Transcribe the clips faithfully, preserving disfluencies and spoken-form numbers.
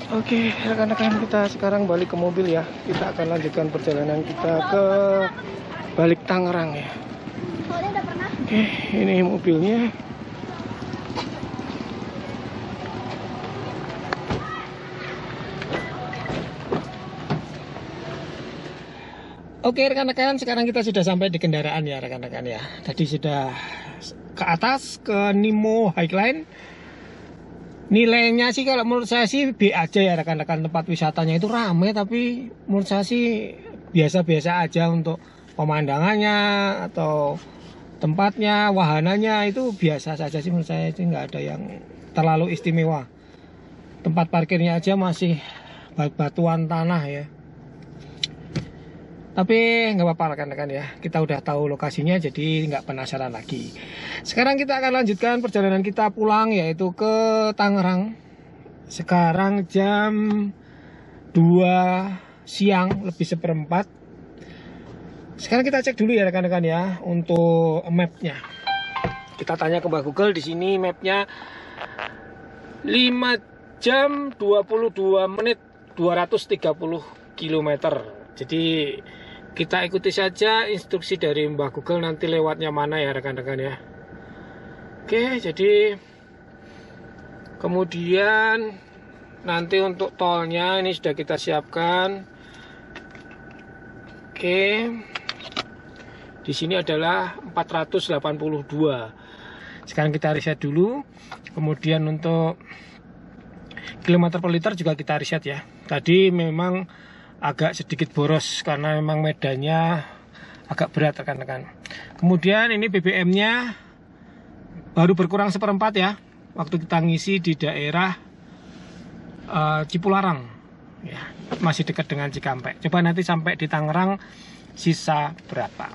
Oke, rekan-rekan, kita sekarang balik ke mobil ya. Kita akan lanjutkan perjalanan kita ke balik Tangerang ya. Oke, ini mobilnya. Oke rekan-rekan, sekarang kita sudah sampai di kendaraan ya rekan-rekan ya. Tadi sudah ke atas ke Nimo Highline. Nilainya sih kalau menurut saya sih B aja ya rekan-rekan, tempat wisatanya itu ramai tapi menurut saya sih biasa-biasa aja untuk pemandangannya atau tempatnya, wahananya itu biasa saja sih menurut saya, sih nggak ada yang terlalu istimewa. Tempat parkirnya aja masih batuan tanah ya. Tapi nggak apa-apa rekan-rekan ya, kita udah tahu lokasinya jadi nggak penasaran lagi. Sekarang kita akan lanjutkan perjalanan kita pulang yaitu ke Tangerang. Sekarang jam dua siang lebih seperempat. Sekarang kita cek dulu ya rekan-rekan ya untuk mapnya. Kita tanya ke Mbak Google, di sini mapnya lima jam dua puluh dua menit dua ratus tiga puluh kilometer. Jadi kita ikuti saja instruksi dari Mbak Google nanti lewatnya mana ya rekan-rekan ya. Oke, jadi kemudian nanti untuk tolnya ini sudah kita siapkan. Oke, di sini adalah empat ratus delapan puluh dua. Sekarang kita riset dulu. Kemudian untuk kilometer per liter juga kita riset ya. Tadi memang agak sedikit boros karena memang medannya agak berat rekan-rekan. Kemudian ini B B M-nya baru berkurang seperempat ya. Waktu kita ngisi di daerah uh, Cipularang, ya, masih dekat dengan Cikampek. Coba nanti sampai di Tangerang sisa berapa.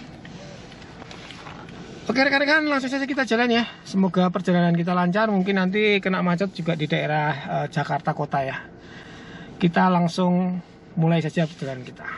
Oke rekan-rekan, langsung saja kita jalan ya. Semoga perjalanan kita lancar. Mungkin nanti kena macet juga di daerah uh, Jakarta Kota ya. Kita langsung mulai saja perjalanan kita.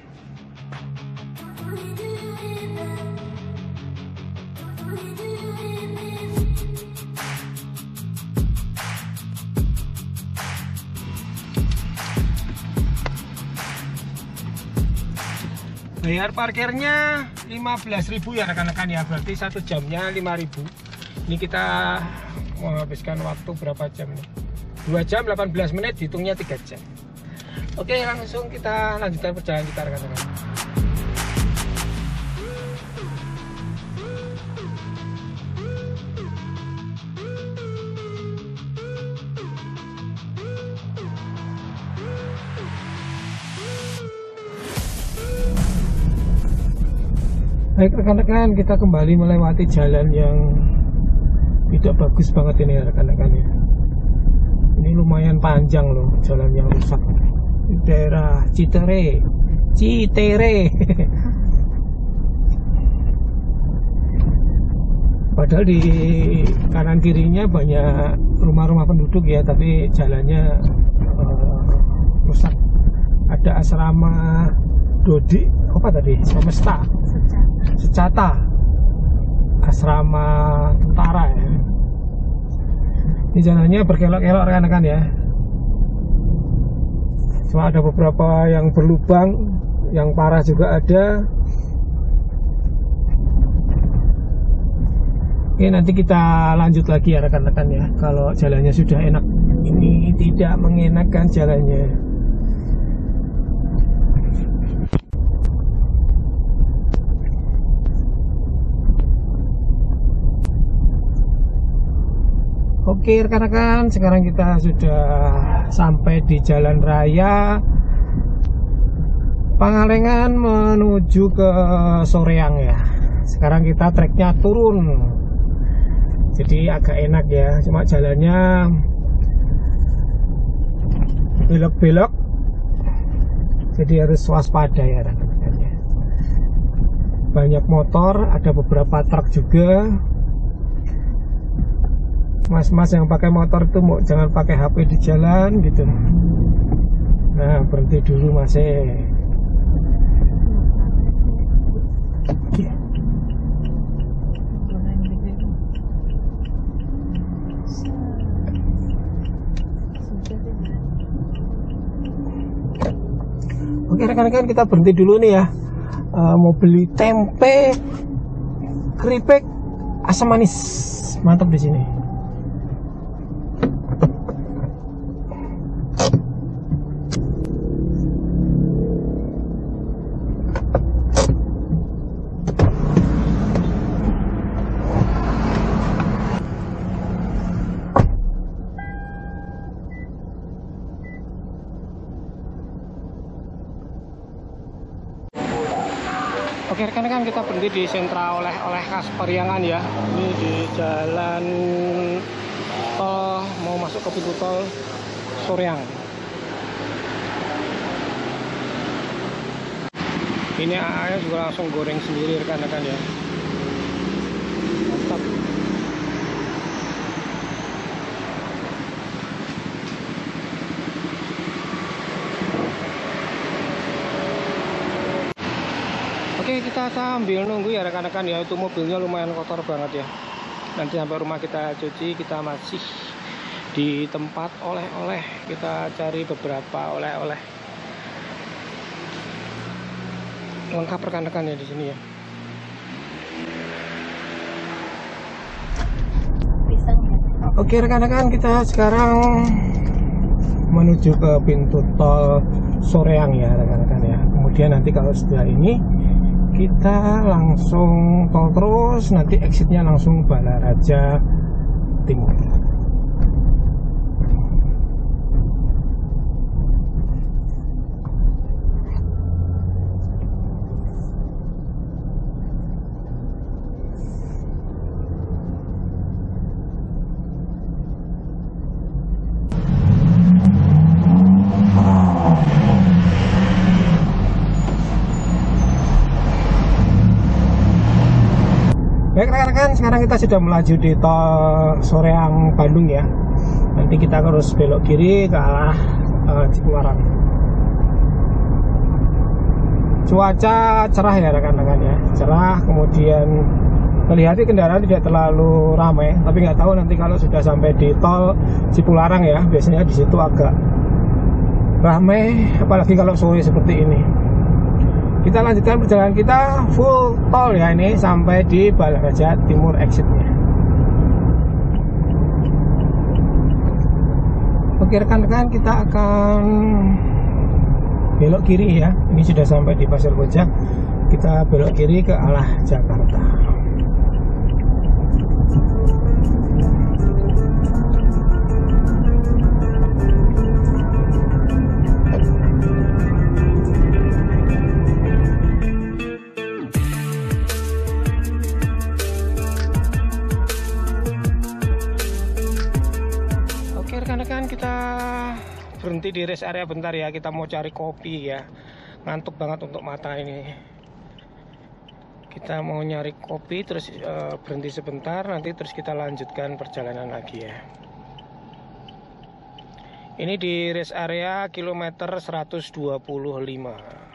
Bayar parkirnya lima belas ribu ya rekan-rekan ya, berarti satu jamnya lima ribu. Ini kita menghabiskan waktu berapa jam nih? dua jam delapan belas menit, hitungnya tiga jam. Oke, langsung kita lanjutkan perjalanan kita rekan-rekan. Baik rekan-rekan, kita kembali melewati jalan yang tidak bagus banget ini ya rekan-rekan ya. Ini lumayan panjang loh jalan yang rusak. Di daerah Citere, Citere. Padahal di kanan kirinya banyak rumah-rumah penduduk ya, tapi jalannya uh, rusak. Ada asrama Dodi, apa tadi? Semesta, Secata, asrama tentara ya. Ini jalannya berkelok-kelok rekan-rekan ya. Cuma ada beberapa yang berlubang, yang parah juga ada. Oke, nanti kita lanjut lagi ya rekan-rekan ya. Kalau jalannya sudah enak, ini tidak mengenakan jalannya. Oke rekan-rekan, sekarang kita sudah sampai di jalan raya Pangalengan menuju ke Soreang ya. Sekarang kita treknya turun, jadi agak enak ya. Cuma jalannya belok-belok, jadi harus waspada ya rekan-rekan ya. Banyak motor, ada beberapa truk juga. Mas-mas yang pakai motor itu mau jangan pakai H P di jalan gitu. Nah, berhenti dulu masih. Oke rekan-rekan, kita berhenti dulu nih ya. Uh, mau beli tempe, keripik, asam manis, mantap di sini. Oke rekan-rekan, kita berhenti di sentra oleh-oleh khas Pariangan ya. Ini di jalan tol mau masuk ke pintu tol Soreang. Ini A A-nya juga langsung goreng sendiri rekan-rekan ya. Mantap. Oke, kita sambil nunggu ya rekan-rekan ya. Itu mobilnya lumayan kotor banget ya. Nanti sampai rumah kita cuci. Kita masih di tempat oleh-oleh. Kita cari beberapa oleh-oleh lengkap rekan-rekan ya di sini ya. Oke rekan-rekan, kita sekarang menuju ke pintu tol Soreang ya rekan-rekan ya. Kemudian nanti kalau setelah ini kita langsung tol terus, nanti exitnya langsung Balaraja Timur. Baik rekan-rekan, sekarang kita sudah melaju di tol Soreang Bandung ya. Nanti kita harus belok kiri ke arah uh, Cipularang. Cuaca cerah ya rekan-rekan ya, cerah. Kemudian kelihatan kendaraan tidak terlalu ramai, tapi nggak tahu nanti kalau sudah sampai di tol Cipularang ya, biasanya di situ agak ramai, apalagi kalau sore seperti ini. Kita lanjutkan perjalanan kita full tol ya, ini sampai di Balaraja Timur exitnya. Oke rekan-rekan, kita akan belok kiri ya. Ini sudah sampai di Pasir Koja. Kita belok kiri ke arah Jakarta. Rekan-rekan, kita berhenti di rest area bentar ya. Kita mau cari kopi ya. Ngantuk banget untuk mata ini. Kita mau nyari kopi, terus uh, berhenti sebentar. Nanti terus kita lanjutkan perjalanan lagi ya. Ini di rest area kilometer seratus dua puluh lima.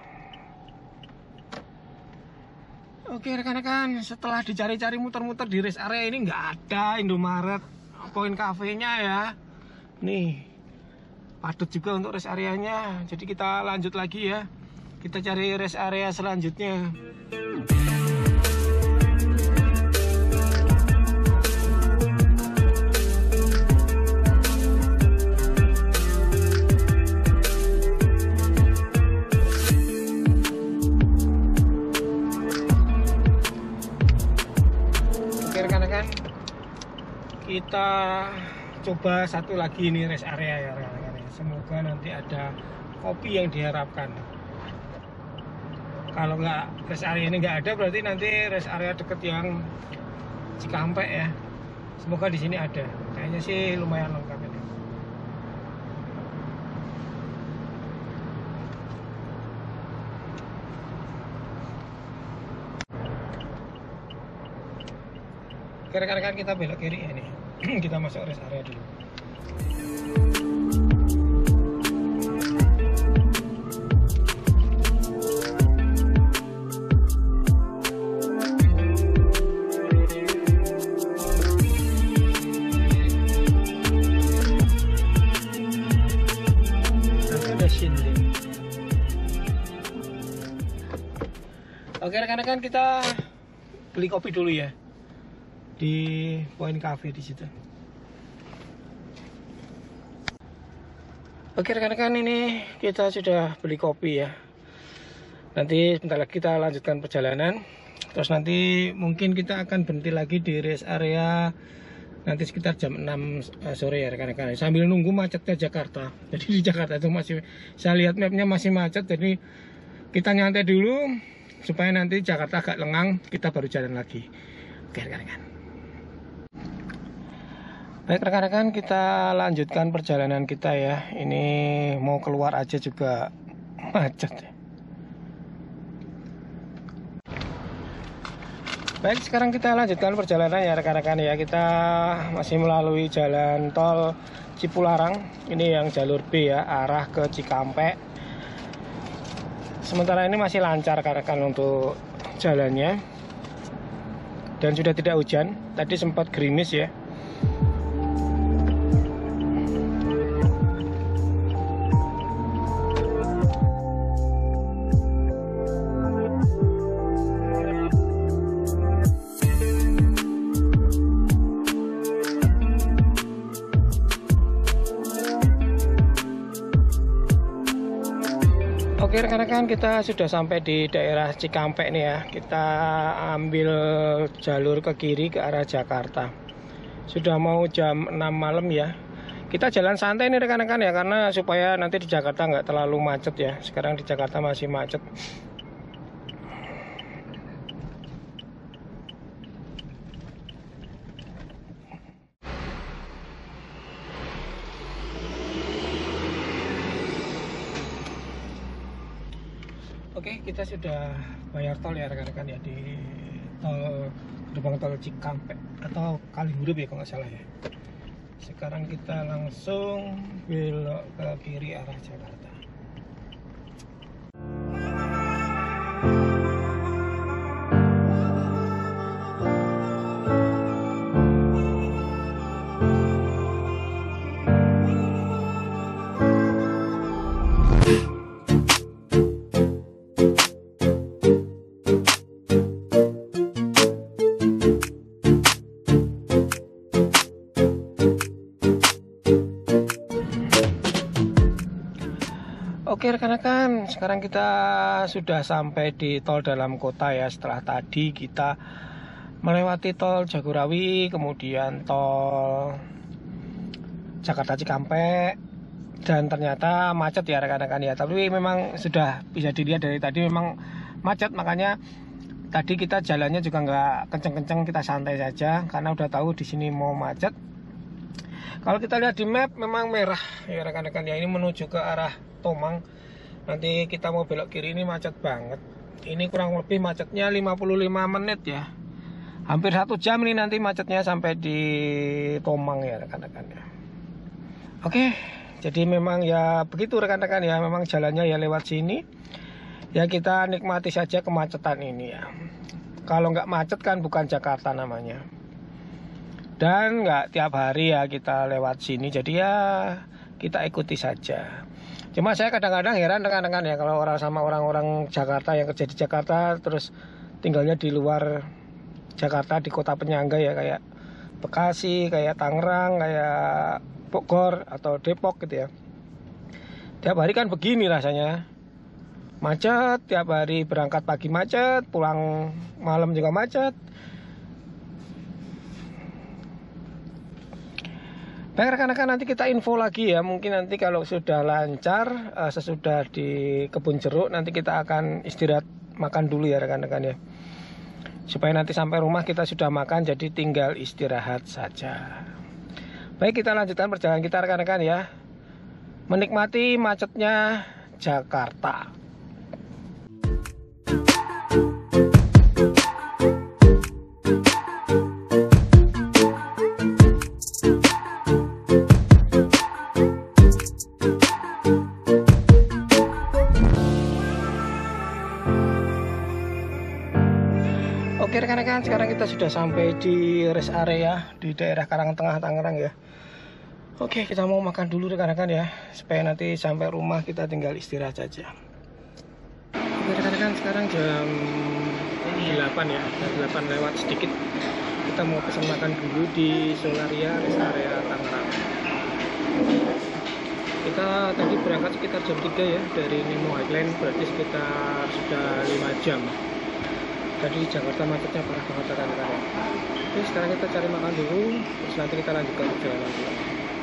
Oke rekan-rekan, setelah dicari-cari muter-muter di rest area ini nggak ada Indomaret, poin kafenya ya. Nih, padat juga untuk rest areanya. Jadi kita lanjut lagi ya. Kita cari rest area selanjutnya. Oke rekan-rekan, kita coba satu lagi ini rest area ya rekan-rekan. Semoga nanti ada kopi yang diharapkan. Kalau nggak rest area ini nggak ada, berarti nanti rest area deket yang Cikampek ya. Semoga di sini ada. Kayaknya sih lumayan lengkap ini. Rekan-rekan, kita belok kiri ya nih. Kita masuk rest area dulu. Ada Shinlin. Oke rekan-rekan, kita beli kopi dulu ya di Point Cafe di situ. Oke rekan-rekan, ini kita sudah beli kopi ya. Nanti sebentar lagi kita lanjutkan perjalanan. Terus nanti mungkin kita akan berhenti lagi di rest area nanti sekitar jam enam sore ya rekan-rekan. Sambil nunggu macetnya Jakarta. Jadi di Jakarta itu masih, saya lihat mapnya masih macet. Jadi kita nyantai dulu supaya nanti Jakarta agak lengang, kita baru jalan lagi. Oke rekan-rekan. Baik rekan-rekan, kita lanjutkan perjalanan kita ya. Ini mau keluar aja juga macet ya. Baik, sekarang kita lanjutkan perjalanan ya rekan-rekan ya. Kita masih melalui jalan tol Cipularang. Ini yang jalur B ya, arah ke Cikampek. Sementara ini masih lancar rekan-rekan untuk jalannya. Dan sudah tidak hujan. Tadi sempat gerimis ya. Oke rekan-rekan, kita sudah sampai di daerah Cikampek nih ya. Kita ambil jalur ke kiri ke arah Jakarta. Sudah mau jam enam malam ya. Kita jalan santai nih rekan-rekan ya, karena supaya nanti di Jakarta nggak terlalu macet ya. Sekarang di Jakarta masih macet. Oke, kita sudah bayar tol ya rekan-rekan ya, di tol gerbang tol Cikampek atau Kalihurip ya kalau nggak salah ya. Sekarang kita langsung belok ke kiri arah Jakarta. Oke rekan-rekan, sekarang kita sudah sampai di tol dalam kota ya. Setelah tadi kita melewati tol Jagorawi, kemudian tol Jakarta Cikampek, dan ternyata macet ya rekan-rekan ya. Tapi memang sudah bisa dilihat dari tadi memang macet, makanya tadi kita jalannya juga nggak kenceng-kenceng, kita santai saja karena udah tahu di sini mau macet. Kalau kita lihat di map memang merah ya rekan-rekan ya, ini menuju ke arah Tomang. Nanti kita mau belok kiri, ini macet banget. Ini kurang lebih macetnya lima puluh lima menit ya. Hampir satu jam ini nanti macetnya sampai di Tomang ya rekan-rekan ya. Oke, jadi memang ya begitu rekan-rekan ya, memang jalannya ya lewat sini. Ya kita nikmati saja kemacetan ini ya. Kalau nggak macet kan bukan Jakarta namanya. Dan nggak tiap hari ya kita lewat sini, jadi ya kita ikuti saja. Cuma saya kadang-kadang heran rekan-rekan ya, kalau orang sama orang-orang Jakarta yang kerja di Jakarta terus tinggalnya di luar Jakarta, di kota penyangga ya, kayak Bekasi, kayak Tangerang, kayak Bogor atau Depok gitu ya. Tiap hari kan begini rasanya, macet tiap hari, berangkat pagi macet, pulang malam juga macet. Baik rekan-rekan, nanti kita info lagi ya. Mungkin nanti kalau sudah lancar, uh, sesudah di kebun jeruk, nanti kita akan istirahat makan dulu ya rekan-rekan ya. Supaya nanti sampai rumah kita sudah makan, jadi tinggal istirahat saja. Baik, kita lanjutkan perjalanan kita rekan-rekan ya. Menikmati macetnya Jakarta. Oke rekan-rekan, sekarang kita sudah sampai di rest area di daerah Karangtengah Tangerang ya. Oke, kita mau makan dulu rekan-rekan ya, supaya nanti sampai rumah kita tinggal istirahat saja. Oke rekan-rekan, sekarang jam delapan ya, jam delapan lewat sedikit. Kita mau pesan makan dulu di Solaria Rest Area Tangerang. Kita tadi berangkat sekitar jam tiga ya dari Nemo Highland, berarti sekitar sudah lima jam. Tadi di Jakarta macetnya parah banget rekan-rekan ya. Oke, sekarang kita cari makan dulu, terus nanti kita lanjutkan perjalanan pulang.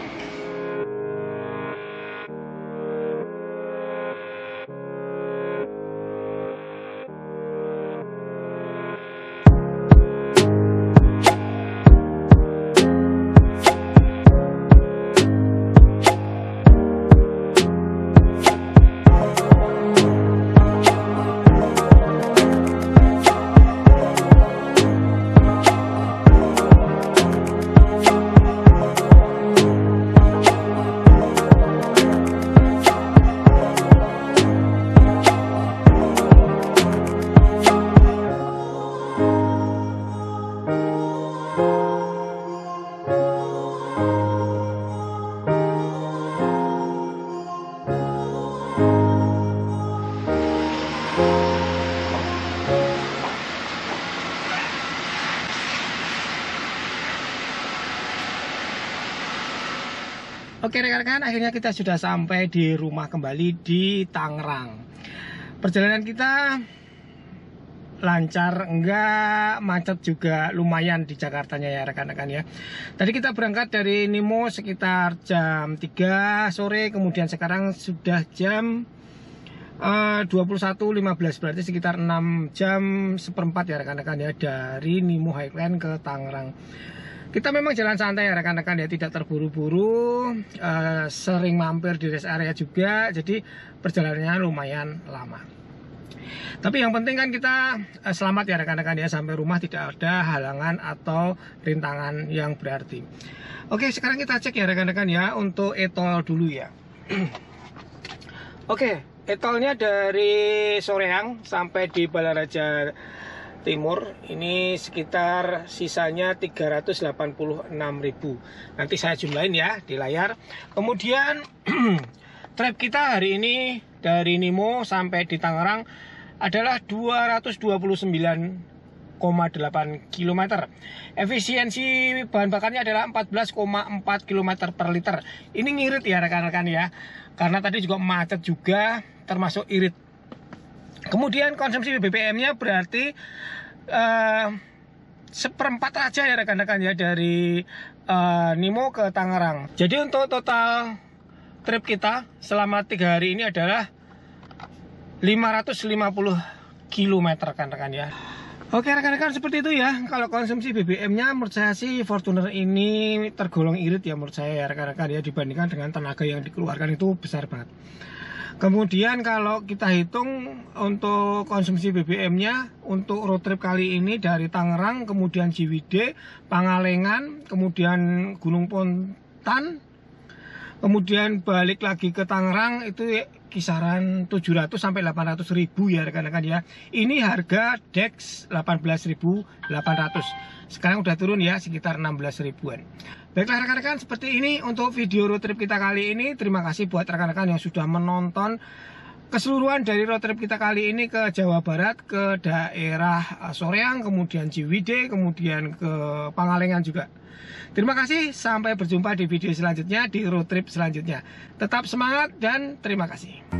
Oke rekan-rekan, akhirnya kita sudah sampai di rumah kembali di Tangerang. Perjalanan kita lancar, enggak macet juga lumayan di Jakartanya ya rekan-rekan ya. Tadi kita berangkat dari Nemo sekitar jam tiga sore, kemudian sekarang sudah jam uh, dua puluh satu lima belas, berarti sekitar enam jam seperempat ya rekan-rekan ya dari Nemo Highland ke Tangerang. Kita memang jalan santai ya rekan-rekan ya, tidak terburu-buru, uh, sering mampir di rest area juga, jadi perjalanannya lumayan lama. Tapi yang penting kan kita uh, selamat ya rekan-rekan ya, sampai rumah tidak ada halangan atau rintangan yang berarti. Oke, sekarang kita cek ya rekan-rekan ya untuk e-tol dulu ya. Oke, e-tolnya dari Soreang sampai di Balaraja Timur ini sekitar sisanya tiga ratus delapan puluh enam ribu. Nanti saya jumlahin ya di layar. Kemudian trip kita hari ini dari Nemo sampai di Tangerang adalah dua ratus dua puluh sembilan koma delapan kilometer. Efisiensi bahan bakarnya adalah empat belas koma empat kilometer per liter. Ini ngirit ya rekan-rekan ya, karena tadi juga macet juga, termasuk irit. Kemudian konsumsi B B M-nya berarti uh, seperempat aja ya rekan-rekan ya dari uh, Nemo ke Tangerang. Jadi untuk total trip kita selama tiga hari ini adalah lima ratus lima puluh kilometer rekan-rekan ya. Oke rekan-rekan, seperti itu ya. Kalau konsumsi B B M-nya menurut saya sih Fortuner ini tergolong irit ya menurut saya ya rekan-rekan ya, dibandingkan dengan tenaga yang dikeluarkan itu besar banget. Kemudian kalau kita hitung untuk konsumsi B B M-nya untuk road trip kali ini dari Tangerang, kemudian Ciwidey, Pangalengan, kemudian Gunung Pontan, kemudian balik lagi ke Tangerang itu kisaran tujuh ratus sampai delapan ratus ribu ya rekan-rekan ya. Ini harga Dex delapan belas ribu delapan ratus. Sekarang udah turun ya sekitar enam belas ribuan. Baiklah rekan-rekan, seperti ini untuk video road trip kita kali ini. Terima kasih buat rekan-rekan yang sudah menonton keseluruhan dari road trip kita kali ini ke Jawa Barat, ke daerah Soreang, kemudian Ciwidey, kemudian ke Pangalengan juga. Terima kasih, sampai berjumpa di video selanjutnya, di road trip selanjutnya. Tetap semangat dan terima kasih.